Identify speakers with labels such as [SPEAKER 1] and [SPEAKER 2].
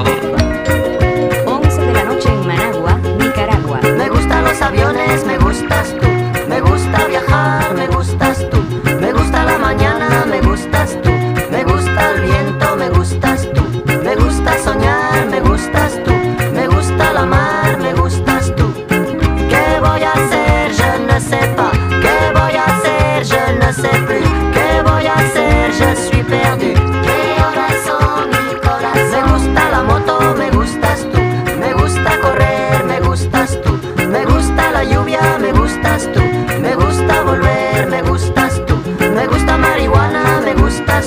[SPEAKER 1] 11 de la noche en Managua, Nicaragua.
[SPEAKER 2] Me gustan los aviones,